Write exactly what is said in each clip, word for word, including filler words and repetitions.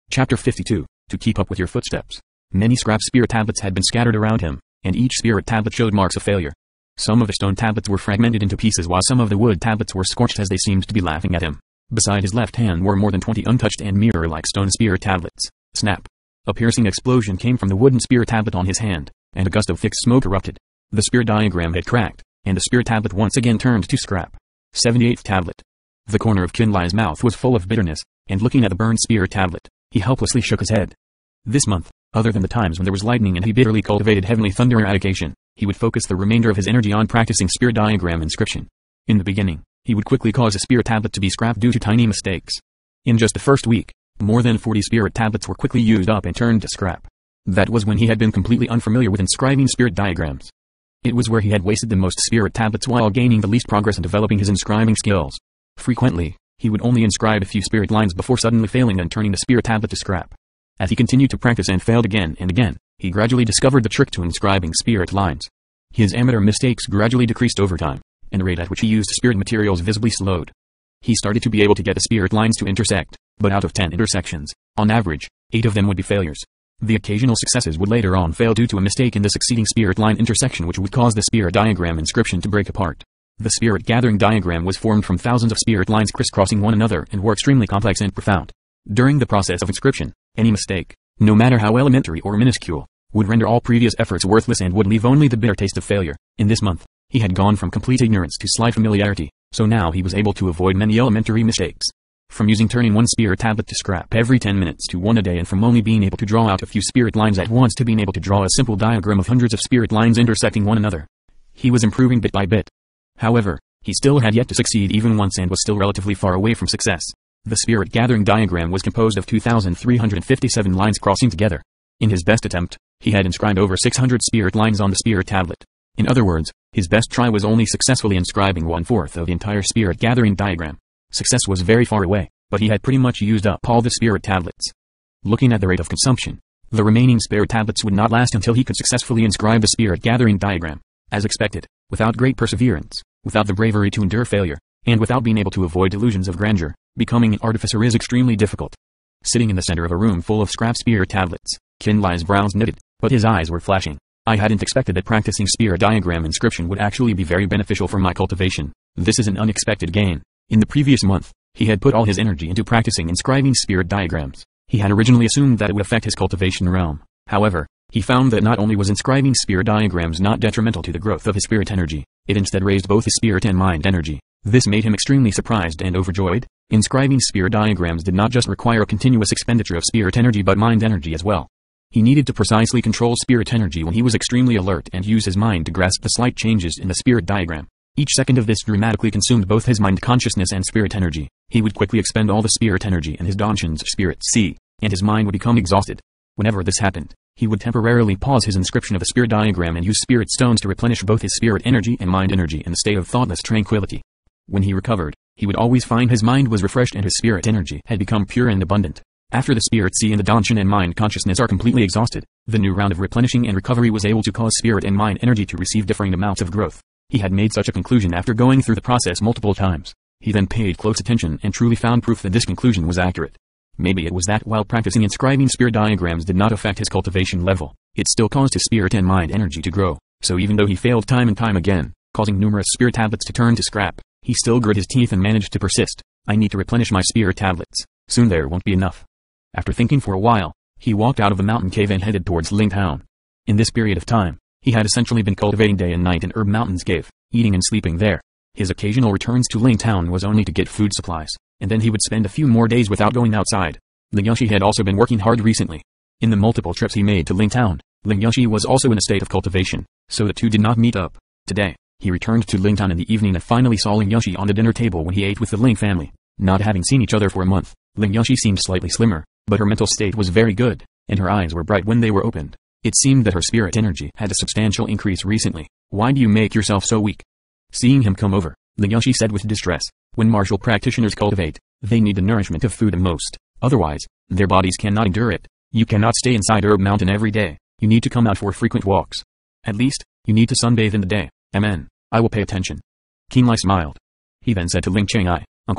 Chapter fifty-two. To keep up with your footsteps. Many scrap spirit tablets had been scattered around him, and each spirit tablet showed marks of failure. Some of the stone tablets were fragmented into pieces while some of the wood tablets were scorched as they seemed to be laughing at him. Beside his left hand were more than twenty untouched and mirror-like stone spirit tablets. Snap! A piercing explosion came from the wooden spirit tablet on his hand, and a gust of thick smoke erupted. The spirit diagram had cracked, and the spirit tablet once again turned to scrap. seventy-eighth tablet. The corner of Chinovel's mouth was full of bitterness, and looking at the burned spirit tablet, he helplessly shook his head. This month, other than the times when there was lightning and he bitterly cultivated heavenly thunder eradication, he would focus the remainder of his energy on practicing spirit diagram inscription. In the beginning, he would quickly cause a spirit tablet to be scrapped due to tiny mistakes. In just the first week, more than forty spirit tablets were quickly used up and turned to scrap. That was when he had been completely unfamiliar with inscribing spirit diagrams. It was where he had wasted the most spirit tablets while gaining the least progress in developing his inscribing skills. Frequently, he would only inscribe a few spirit lines before suddenly failing and turning the spirit tablet to scrap. As he continued to practice and failed again and again, he gradually discovered the trick to inscribing spirit lines. His amateur mistakes gradually decreased over time, and the rate at which he used spirit materials visibly slowed. He started to be able to get the spirit lines to intersect, but out of ten intersections, on average, eight of them would be failures. The occasional successes would later on fail due to a mistake in the succeeding spirit line intersection, which would cause the spirit diagram inscription to break apart. The spirit gathering diagram was formed from thousands of spirit lines crisscrossing one another and were extremely complex and profound. During the process of inscription, any mistake, no matter how elementary or minuscule, would render all previous efforts worthless and would leave only the bitter taste of failure. In this month, he had gone from complete ignorance to slight familiarity, so now he was able to avoid many elementary mistakes. From using turning one spirit tablet to scrap every ten minutes to one a day, and from only being able to draw out a few spirit lines at once to being able to draw a simple diagram of hundreds of spirit lines intersecting one another. He was improving bit by bit. However, he still had yet to succeed even once and was still relatively far away from success. The spirit gathering diagram was composed of two thousand three hundred fifty-seven lines crossing together. In his best attempt, he had inscribed over six hundred spirit lines on the spirit tablet. In other words, his best try was only successfully inscribing one-fourth of the entire spirit gathering diagram. Success was very far away, but he had pretty much used up all the spirit tablets. Looking at the rate of consumption, the remaining spirit tablets would not last until he could successfully inscribe the spirit gathering diagram. As expected, without great perseverance, without the bravery to endure failure, and without being able to avoid delusions of grandeur, becoming an artificer is extremely difficult. Sitting in the center of a room full of scrap spirit tablets, Chinovel's brows knitted, but his eyes were flashing. I hadn't expected that practicing spirit diagram inscription would actually be very beneficial for my cultivation. This is an unexpected gain. In the previous month, he had put all his energy into practicing inscribing spirit diagrams. He had originally assumed that it would affect his cultivation realm. However, he found that not only was inscribing spirit diagrams not detrimental to the growth of his spirit energy, it instead raised both his spirit and mind energy. This made him extremely surprised and overjoyed. Inscribing spirit diagrams did not just require a continuous expenditure of spirit energy but mind energy as well. He needed to precisely control spirit energy when he was extremely alert and use his mind to grasp the slight changes in the spirit diagram. Each second of this dramatically consumed both his mind consciousness and spirit energy. He would quickly expend all the spirit energy in his Danshan's spirit sea, and his mind would become exhausted. Whenever this happened, he would temporarily pause his inscription of a spirit diagram and use spirit stones to replenish both his spirit energy and mind energy in a state of thoughtless tranquility. When he recovered, he would always find his mind was refreshed and his spirit energy had become pure and abundant. After the spirit sea and the Danshan and mind consciousness are completely exhausted, the new round of replenishing and recovery was able to cause spirit and mind energy to receive differing amounts of growth. He had made such a conclusion after going through the process multiple times. He then paid close attention and truly found proof that this conclusion was accurate. Maybe it was that while practicing inscribing spirit diagrams did not affect his cultivation level, it still caused his spirit and mind energy to grow. So even though he failed time and time again, causing numerous spirit tablets to turn to scrap, he still grit his teeth and managed to persist. I need to replenish my spirit tablets. Soon there won't be enough. After thinking for a while, he walked out of the mountain cave and headed towards Ling Town. In this period of time, he had essentially been cultivating day and night in Herb Mountain's cave, eating and sleeping there. His occasional returns to Ling Town was only to get food supplies, and then he would spend a few more days without going outside. Ling Yushi had also been working hard recently. In the multiple trips he made to Ling Town, Ling Yushi was also in a state of cultivation, so the two did not meet up. Today, he returned to Ling Town in the evening and finally saw Ling Yushi on the dinner table when he ate with the Ling family. Not having seen each other for a month, Ling Yushi seemed slightly slimmer, but her mental state was very good, and her eyes were bright when they were opened. It seemed that her spirit energy had a substantial increase recently. Why do you make yourself so weak? Seeing him come over, Ling Yushi said with distress. When martial practitioners cultivate, they need the nourishment of food the most. Otherwise, their bodies cannot endure it. You cannot stay inside Herb Mountain every day. You need to come out for frequent walks. At least, you need to sunbathe in the day. Amen. I will pay attention. Qinlai smiled. He then said to Ling Chang'ai, Uncle Ling,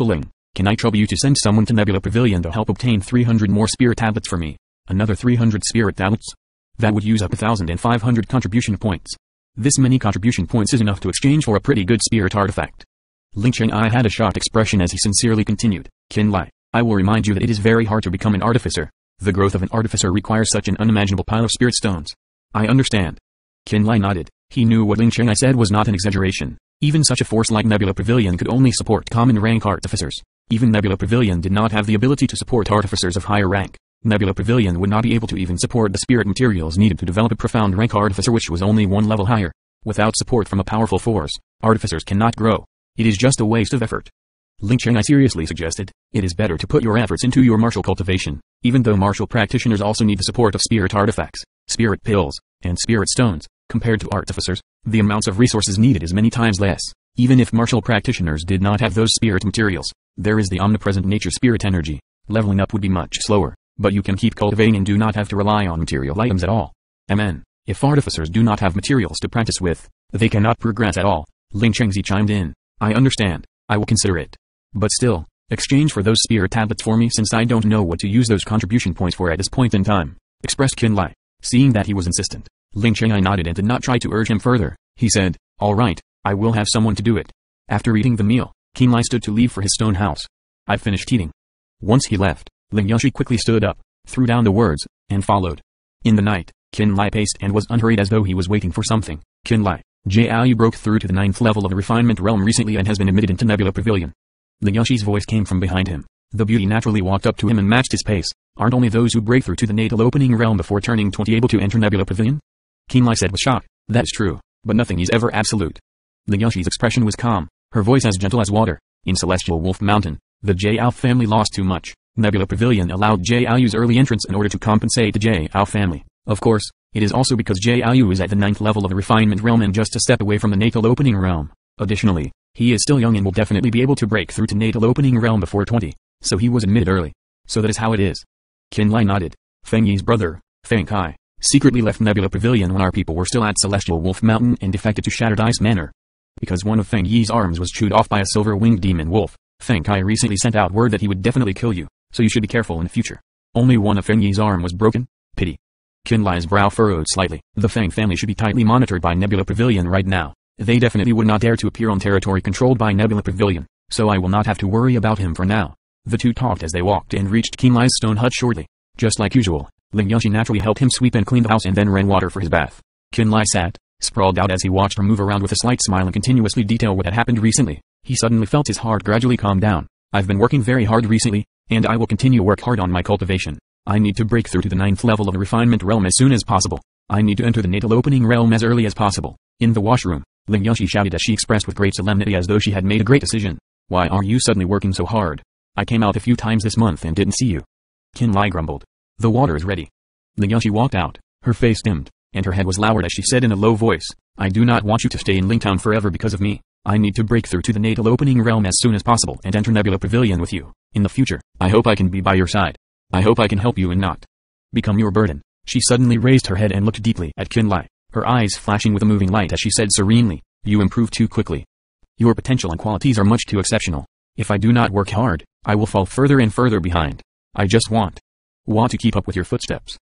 Can I trouble you to send someone to Nebula Pavilion to help obtain three hundred more spirit tablets for me? Another three hundred spirit tablets? That would use up one thousand five hundred contribution points. This many contribution points is enough to exchange for a pretty good spirit artifact. Ling Qianghai had a shocked expression as he sincerely continued, Qin Lai, I will remind you that it is very hard to become an artificer. The growth of an artificer requires such an unimaginable pile of spirit stones. I understand. Qin Lai nodded. He knew what Ling Qianghai said was not an exaggeration. Even such a force like Nebula Pavilion could only support common rank artificers. Even Nebula Pavilion did not have the ability to support artificers of higher rank. Nebula Pavilion would not be able to even support the spirit materials needed to develop a profound rank artificer which was only one level higher. Without support from a powerful force, artificers cannot grow. It is just a waste of effort. Ling Qianghai seriously suggested, it is better to put your efforts into your martial cultivation, even though martial practitioners also need the support of spirit artifacts, spirit pills, and spirit stones. Compared to artificers, the amounts of resources needed is many times less. Even if martial practitioners did not have those spirit materials, there is the omnipresent nature spirit energy. Leveling up would be much slower, but you can keep cultivating and do not have to rely on material items at all. Amen. If artificers do not have materials to practice with, they cannot progress at all. Ling Chengzi chimed in. I understand. I will consider it. But still, exchange for those spirit tablets for me since I don't know what to use those contribution points for at this point in time, expressed Qin Lai. Seeing that he was insistent, Ling Qianghai nodded and did not try to urge him further. He said, all right, I will have someone to do it. After eating the meal, Qin Lai stood to leave for his stone house. I've finished eating. Once he left, Ling Yashi quickly stood up, threw down the words, and followed. In the night, Qin Lai paced and was unhurried as though he was waiting for something. Qin Lai, Jiao broke through to the ninth level of the refinement realm recently and has been admitted into Nebula Pavilion. Ling Yashi's voice came from behind him. The beauty naturally walked up to him and matched his pace. Aren't only those who break through to the natal opening realm before turning twenty able to enter Nebula Pavilion? Qin Lai said with shock. That's true, but nothing is ever absolute. Ling Yashi's expression was calm, her voice as gentle as water. In Celestial Wolf Mountain, the Jiao family lost too much. Nebula Pavilion allowed Jiao's early entrance in order to compensate the Jiao family. Of course, it is also because Jiao is at the ninth level of the refinement realm and just a step away from the natal opening realm. Additionally, he is still young and will definitely be able to break through to natal opening realm before twenty, so he was admitted early. So that is how it is. Qin Lai nodded. Feng Yi's brother, Feng Kai, secretly left Nebula Pavilion when our people were still at Celestial Wolf Mountain and defected to Shattered Ice Manor. Because one of Feng Yi's arms was chewed off by a silver-winged demon wolf, Feng Kai recently sent out word that he would definitely kill you, so you should be careful in the future. Only one of Feng Yi's arm was broken? Pity. Qin Lai's brow furrowed slightly. The Feng family should be tightly monitored by Nebula Pavilion right now. They definitely would not dare to appear on territory controlled by Nebula Pavilion, so I will not have to worry about him for now. The two talked as they walked and reached Qin Lai's stone hut shortly. Just like usual, Ling Yashi naturally helped him sweep and clean the house and then ran water for his bath. Qin Lai sat, sprawled out as he watched her move around with a slight smile and continuously detail what had happened recently. He suddenly felt his heart gradually calm down. I've been working very hard recently, and I will continue to work hard on my cultivation. I need to break through to the ninth level of the refinement realm as soon as possible. I need to enter the natal opening realm as early as possible. In the washroom, Ling Yashi shouted as she expressed with great solemnity as though she had made a great decision. Why are you suddenly working so hard? I came out a few times this month and didn't see you. Qin Lai grumbled. The water is ready. Ling Yashi walked out, her face dimmed, and her head was lowered as she said in a low voice, I do not want you to stay in Lingtown forever because of me. I need to break through to the natal opening realm as soon as possible and enter Nebula Pavilion with you. In the future, I hope I can be by your side. I hope I can help you and not become your burden. She suddenly raised her head and looked deeply at Qin Lai, her eyes flashing with a moving light as she said serenely, you improve too quickly. Your potential and qualities are much too exceptional. If I do not work hard, I will fall further and further behind. I just want, want to keep up with your footsteps.